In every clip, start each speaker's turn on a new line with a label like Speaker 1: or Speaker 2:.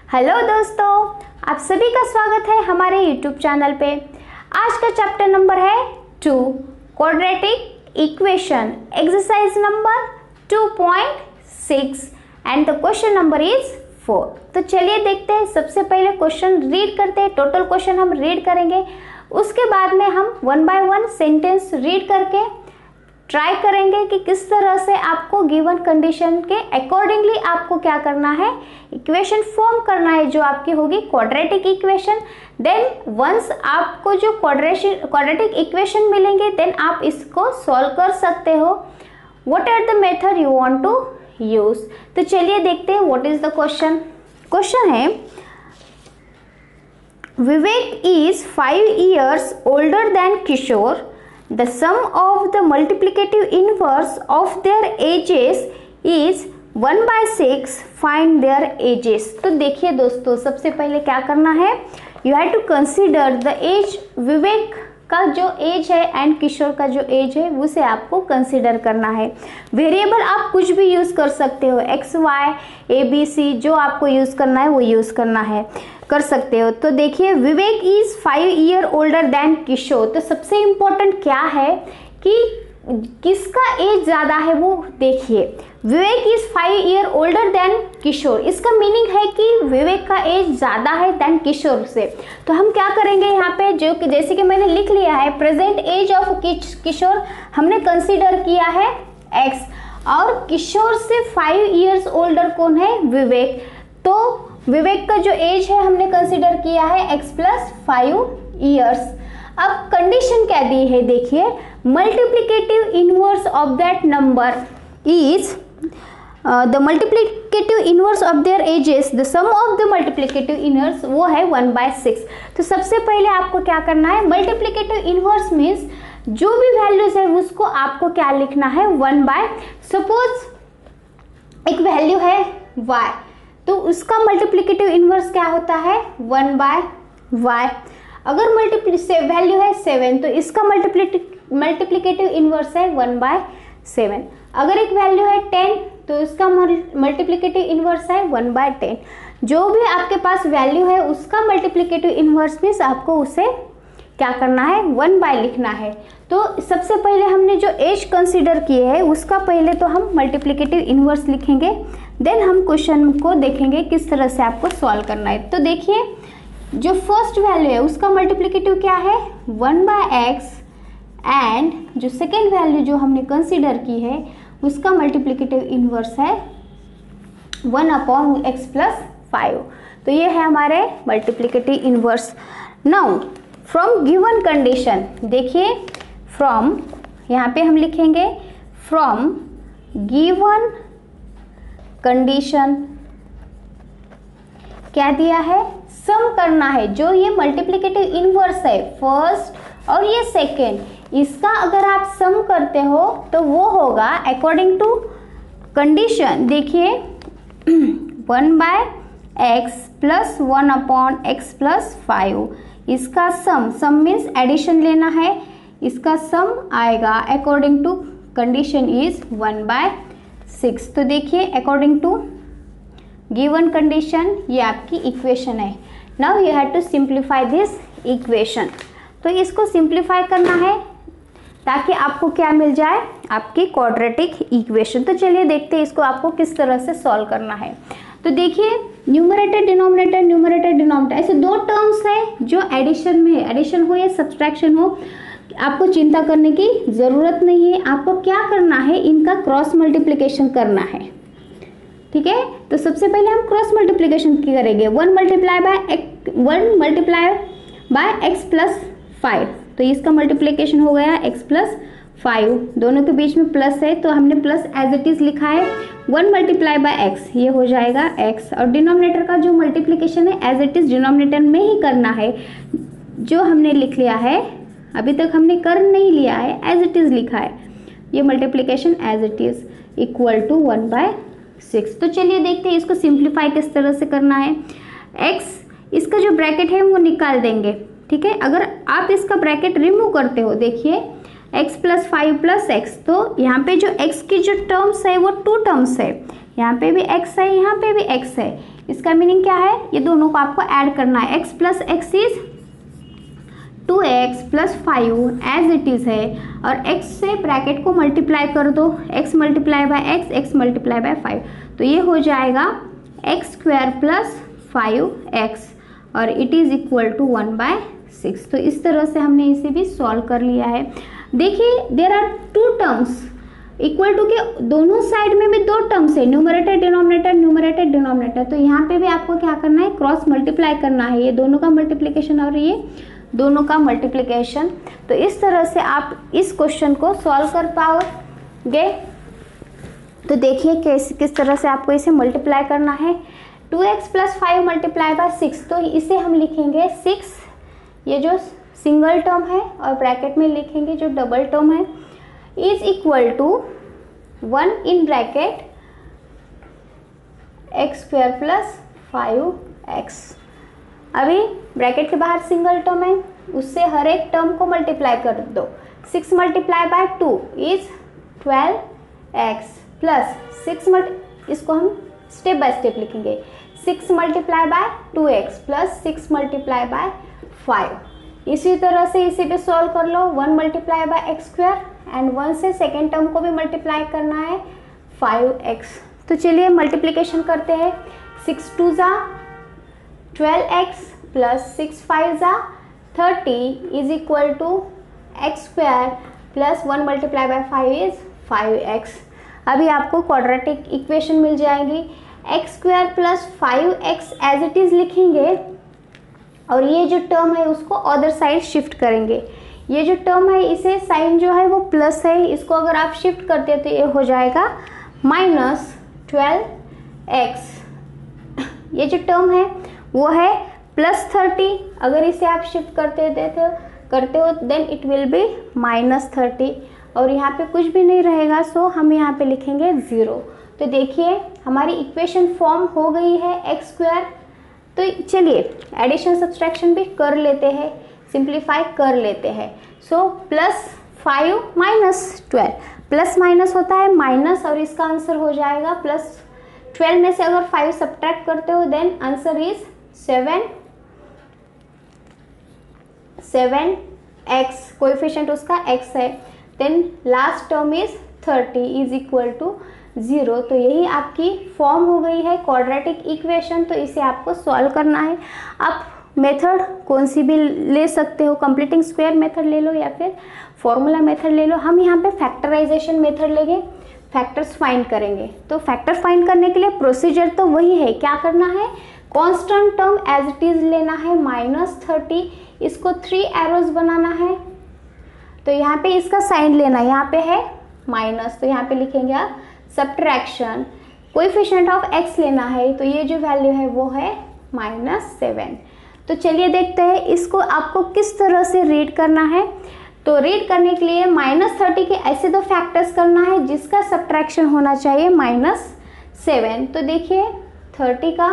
Speaker 1: Hello दोस्तों, आप सभी का स्वागत है हमारे यूट्यूब चैनल पे। आज का चैप्टर नंबर है 2 quadratic equation, exercise number 2.6 and the question number is 4। तो चलिए देखते हैं। सबसे पहले क्वेश्चन रीड करते हैं। टोटल क्वेश्चन हम रीड करेंगे, उसके बाद में हम 1 बाय 1 सेंटेंस रीड करके ट्राई करेंगे कि किस तरह से आपको गिवन कंडीशन के अकॉर्डिंगली आपको क्या करना है, इक्वेशन फॉर्म करना है जो आपकी होगी क्वाड्रेटिक इक्वेशन। देन वंस आपको जो क्वाड्रेटिक इक्वेशन मिलेंगे देन आप इसको सॉल्व कर सकते हो। What are the method you want to use. तो चलिए देखते हैं what is the question. Question है Vivek is 5 years older than Kishore. The sum of the multiplicative inverse of their ages is 1/6. Find their ages. तो देखिए दोस्तों, सबसे पहले क्या करना है, you have to consider the age. Vivek का जो एज है एंड किशोर का जो एज है उसे आपको कंसिडर करना है। वेरिएबल आप कुछ भी यूज कर सकते हो, x y a b c, जो आपको यूज करना है वो यूज करना है, कर सकते हो। तो देखिए Vivek is 5 years older than Kishore. तो सबसे इम्पोर्टेंट क्या है कि किसका एज ज़्यादा है वो देखिए। Vivek is 5 years older than Kishore, इसका मीनिंग है कि विवेक का एज ज़्यादा है देन किशोर से। तो हम क्या करेंगे यहाँ पे, जो कि जैसे कि मैंने लिख लिया है, प्रेजेंट एज ऑफ किशोर हमने कंसीडर किया है एक्स, और किशोर से 5 years ओल्डर कौन है, विवेक। तो विवेक का जो एज है हमने कंसीडर किया है x + 5 years। अब कंडीशन क्या दी है देखिए, multiplicative inverse of that number is the multiplicative inverse of their ages, the sum of the multiplicative inverse वो है 1/6। तो सबसे पहले आपको क्या करना है, मल्टीप्लिकेटिव इनवर्स मीन्स जो भी वैल्यूज है उसको आपको क्या लिखना है, 1/। सपोज एक वैल्यू है y, तो उसका मल्टीप्लिकेटिव इनवर्स क्या होता है, 1/y। अगर वैल्यू है 7 तो इसका मल्टीप्लिकेटिव इनवर्स है 1/7। अगर एक वैल्यू है 10 तो इसका मल्टीप्लिकेटिव इनवर्स है 1/10। जो भी आपके पास वैल्यू है उसका मल्टीप्लिकेटिव इनवर्स मीन्स आपको उसे क्या करना है, 1/, लिखना है। तो सबसे पहले हमने जो एज कंसीडर किए है उसका पहले तो हम मल्टीप्लिकेटिव इनवर्स लिखेंगे, देन हम क्वेश्चन को देखेंगे किस तरह से आपको सॉल्व करना है। तो देखिए जो फर्स्ट वैल्यू है उसका मल्टीप्लिकेटिव क्या है, 1/x, एंड जो सेकेंड वैल्यू जो हमने कंसीडर की है उसका मल्टीप्लिकेटिव इनवर्स है 1/x + 5। तो ये है हमारे multiplicative inverse. Now from given condition, देखिए फ्रॉम यहाँ पे हम लिखेंगे फ्रॉम गिवन कंडीशन क्या दिया है, सम करना है। जो ये मल्टीप्लिकेटिव इनवर्स है फर्स्ट और ये सेकेंड, इसका अगर आप सम करते हो तो वो होगा अकॉर्डिंग टू कंडीशन। देखिए 1/x + 1/x + 5, इसका सम मीन्स एडिशन लेना है, इसका सम आएगा अकॉर्डिंग टू कंडीशन इज 1/6। तो देखिए अकॉर्डिंग टू गिवन कंडीशन ये आपकी इक्वेशन है। Now you have to simplify this equation. तो इसको सिंप्लीफाई करना है ताकि आपको क्या मिल जाए, आपकी क्वाड्रेटिक इक्वेशन। तो चलिए देखते हैं इसको आपको किस तरह से सॉल्व करना है। तो देखिए न्यूमरेटर डिनोमिनेटर, न्यूमरेटर डिनोमिनेटर, ऐसे दो टर्म्स है जो एडिशन में है, एडिशन हो या सब्सट्रैक्शन हो, आपको चिंता करने की ज़रूरत नहीं है। आपको क्या करना है, इनका क्रॉस मल्टीप्लिकेशन करना है, ठीक है। तो सबसे पहले हम क्रॉस मल्टीप्लिकेशन करेंगे, 1 मल्टीप्लाई बाय x + 5। तो इसका मल्टीप्लिकेशन हो गया x + 5, दोनों के बीच में प्लस है तो हमने प्लस एज इट इज लिखा है। 1 मल्टीप्लाई बाय x, ये हो जाएगा x, और डिनोमिनेटर का जो मल्टीप्लिकेशन है एज इट इज डिनोमिनेटर में ही करना है। जो हमने लिख लिया है, अभी तक हमने कर नहीं लिया है, एज इट इज लिखा है, ये multiplication as it is equal to 1/6। तो चलिए देखते हैं इसको सिंप्लीफाई किस तरह से करना है। x, इसका जो ब्रैकेट है वो निकाल देंगे, ठीक है। अगर आप इसका ब्रैकेट रिमूव करते हो, देखिए x + 5 + x, तो यहाँ पे जो x की जो टर्म्स है वो 2 टर्म्स है, यहाँ पे भी x है, यहाँ पे भी x है। इसका मीनिंग क्या है, ये दोनों को आपको ऐड करना है। x plus x is 2x plus 5 as it is है, और x से ब्रैकेट को मल्टीप्लाई कर दो, x multiply by x, x multiply by 5, तो ये हो जाएगा एक्स स्क्वायर प्लस 5x और इट इज़ इक्वल टू 1/6। तो इस तरह से हमने इसे भी सॉल्व कर लिया है। देखिए there are two terms equal to के दोनों साइड में भी दो टर्म्स है, न्यूमरेटर डिनोमिनेटर, न्यूमरेटर डिनोमिनेटर। तो यहाँ पे भी आपको क्या करना है, क्रॉस मल्टीप्लाई करना है, ये दोनों का मल्टीप्लिकेशन और ये दोनों का मल्टीप्लिकेशन। तो इस तरह से आप इस क्वेश्चन को सॉल्व कर पाओगे। तो देखिए किस तरह से आपको इसे मल्टीप्लाई करना है। 2x प्लस 5 मल्टीप्लाई बाय 6, तो इसे हम लिखेंगे 6, ये जो सिंगल टर्म है, और ब्रैकेट में लिखेंगे जो डबल टर्म है, is equal to 1 in bracket x square plus 5x। अभी ब्रैकेट के बाहर सिंगल टर्म है, उससे हर एक टर्म को मल्टीप्लाई कर दो। 6 multiply bye 2 is 12x plus 6 इसको हम स्टेप बाय स्टेप लिखेंगे, 6 multiply by 2x plus 6 multiply by 5। इसी तरह से इसे भी सॉल्व कर लो, 1 multiply by x square and 1 से सेकेंड टर्म को भी मल्टीप्लाई करना है 5x। तो चलिए मल्टीप्लिकेशन करते हैं, 6 2 ज़ा 12x प्लस 6 5 ज़ा 30 is equal to x square plus 1 multiply by 5 is 5x। अभी आपको क्वाड्रेटिक इक्वेशन मिल जाएगी, x square plus 5x as it is लिखेंगे, और ये जो टर्म है उसको अदर साइड शिफ्ट करेंगे। ये जो टर्म है इसे साइन जो है वो प्लस है, इसको अगर आप शिफ्ट करते तो ये हो जाएगा -12x। ये जो टर्म है वो है +30, अगर इसे आप शिफ्ट करते हो देन इट विल बी -30, और यहाँ पे कुछ भी नहीं रहेगा, सो हम यहाँ पे लिखेंगे 0। तो देखिए हमारी इक्वेशन फॉर्म हो गई है एक्स स्क्वायर। तो चलिए एडिशन सब्सट्रैक्शन भी कर लेते हैं, सिंप्लीफाई कर लेते हैं। सो +5 -12, प्लस माइनस होता है माइनस, और इसका आंसर हो जाएगा +12 में से अगर 5 सब्ट्रैक्ट करते हो then answer is 7x, coefficient उसका x है, then last term is 30 is equal to 0। तो यही आपकी फॉर्म हो गई है क्वाड्रेटिक इक्वेशन। तो इसे आपको सॉल्व करना है। आप मेथड कौन सी भी ले सकते हो, कंप्लीटिंग स्क्वायर मेथड ले लो या फिर फॉर्मूला मेथड ले लो। हम यहाँ पे फैक्टराइजेशन मेथड लेंगे, फैक्टर्स फाइंड करेंगे। तो फैक्टर फाइंड करने के लिए प्रोसीजर तो वही है, क्या करना है, constant term as it is लेना है -30, इसको 3 एरोज बनाना है। तो यहाँ पे इसका साइन लेना है, यहाँ पे है माइनस, तो यहाँ पे लिखेंगे आप सब्ट्रैक्शन, कोएफिशिएंट ऑफ x लेना है, तो ये जो वैल्यू है वो है -7। तो चलिए देखते हैं इसको आपको किस तरह से रीड करना है। तो रीड करने के लिए -30 के ऐसे दो फैक्टर्स करना है जिसका सब्ट्रैक्शन होना चाहिए -7। तो देखिए 30 का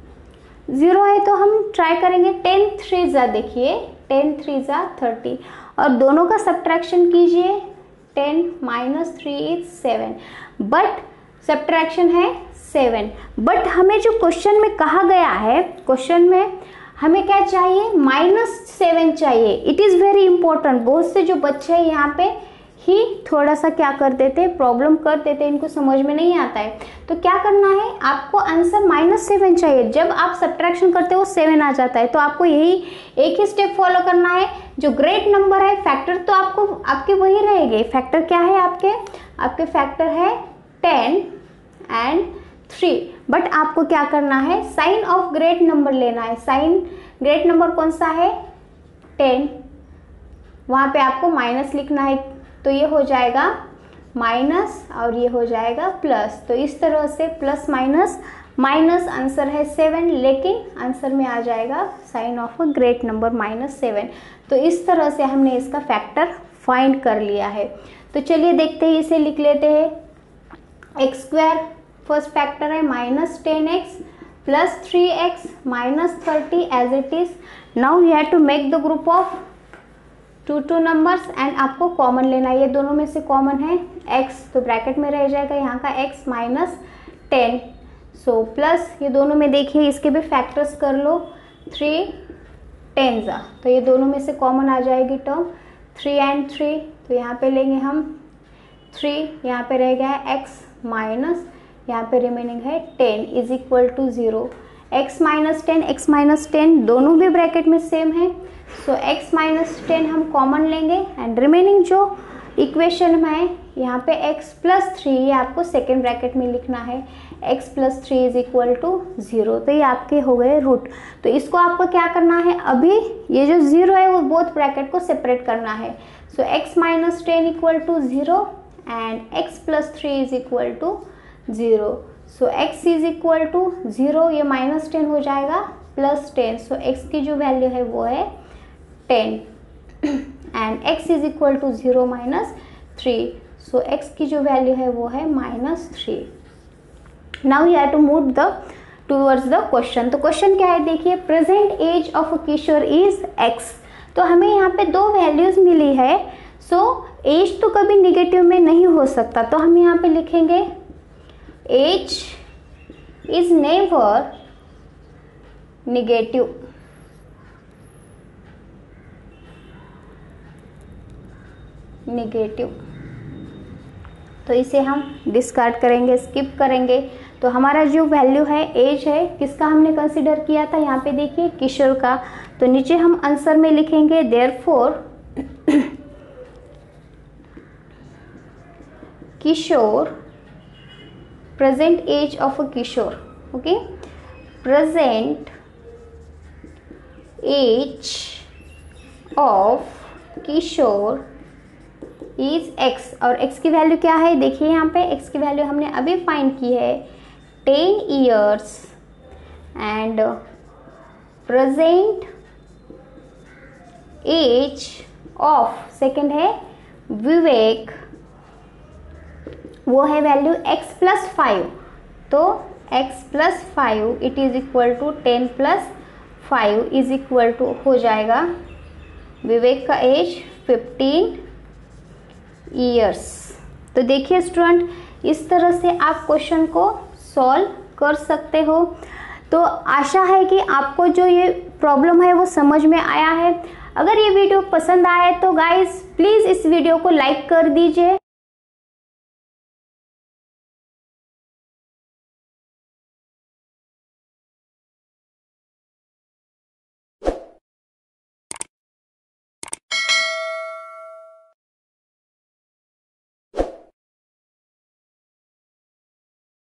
Speaker 1: 0 है तो हम ट्राई करेंगे 10 3 ज़ा, देखिए 10 3 ज़ा 30, और दोनों का सब्ट्रैक्शन कीजिए, 10 -3 इज 7, बट सब्ट्रैक्शन है 7। बट हमें जो क्वेश्चन में कहा गया है, क्वेश्चन में हमें क्या चाहिए, -7 चाहिए। It is very important. बहुत से जो बच्चे हैं यहाँ पे ही थोड़ा सा क्या कर देते, प्रॉब्लम कर देते, इनको समझ में नहीं आता है। तो क्या करना है, आपको आंसर -7 चाहिए। जब आप सब्ट्रैक्शन करते हो 7 आ जाता है, तो आपको यही एक ही स्टेप फॉलो करना है। जो ग्रेट नंबर है, फैक्टर तो आपके वही रहेंगे। फैक्टर क्या है आपके फैक्टर है 10 एंड 3, बट आपको क्या करना है, साइन ऑफ ग्रेट नंबर लेना है। साइन ग्रेट नंबर कौन सा है, 10, वहाँ पे आपको माइनस लिखना है। तो ये हो जाएगा माइनस और ये हो जाएगा प्लस। तो इस तरह से प्लस माइनस आंसर है 7, लेकिन आंसर में आ जाएगा sign of a great number -7। तो इस तरह से हमने इसका फैक्टर फाइंड कर लिया है। तो चलिए देखते हैं, इसे लिख लेते हैं। एक्स स्क्वायर फर्स्ट फैक्टर है -10x plus 3x -30 as it is. Now you have to make the group of 2 numbers and आपको कॉमन लेना है। ये दोनों में से कॉमन है x, तो ब्रैकेट में रह जाएगा यहाँ का x -10। सो प्लस ये दोनों में देखिए इसके भी फैक्टर्स कर लो, 3 10 तो ये दोनों में से कॉमन आ जाएगी टर्म 3 and 3, तो यहाँ पे लेंगे हम 3, यहाँ पे रह गया है x माइनस यहाँ पे रिमेनिंग है 10 is equal to 0। x minus 10 दोनों भी ब्रैकेट में सेम है, सो x माइनस 10 हम कॉमन लेंगे एंड रिमेनिंग जो इक्वेशन में है यहाँ पे x प्लस 3 ये आपको सेकेंड ब्रैकेट में लिखना है, x plus 3 is equal to 0। तो ये आपके हो गए रूट। तो इसको आपको क्या करना है, अभी ये जो 0 है वो बोथ ब्रैकेट को सेपरेट करना है। So x minus 10 equal to 0 and x plus 3 is equal to 0। So x is equal to 0, ये माइनस 10 हो जाएगा प्लस 10, सो x की जो वैल्यू है वो है 10 and x is equal to 0 minus 3, so x की जो वैल्यू है वो है minus 3। Now you have to move the towards the question. तो क्वेश्चन क्या है देखिए, present age of Kishore is x। तो हमें यहाँ पे दो वैल्यूज मिली है, सो एज तो कभी निगेटिव में नहीं हो सकता, तो हम यहाँ पे लिखेंगे एज इज नेवर निगेटिव। तो इसे हम डिस्कार्ड करेंगे, स्किप करेंगे। तो हमारा जो वैल्यू है एज है किसका हमने कंसीडर किया था, यहाँ पे देखिए किशोर का। तो नीचे हम आंसर में लिखेंगे therefore Kishore, present age of a Kishore, okay, present age of Kishore is x। और x की वैल्यू क्या है देखिए, यहाँ पे x की वैल्यू हमने अभी फाइंड की है 10 years and present age of second है विवेक, वो है वैल्यू x प्लस 5। तो x plus 5 it is equal to 10 plus 5 is equal to हो जाएगा विवेक का एज 15 ईयर्स। तो देखिए स्टूडेंट, इस तरह से आप क्वेश्चन को सॉल्व कर सकते हो। तो आशा है कि आपको जो ये प्रॉब्लम है वो समझ में आया है। अगर ये वीडियो पसंद आए तो गाइस प्लीज़ इस वीडियो को लाइक कर दीजिए।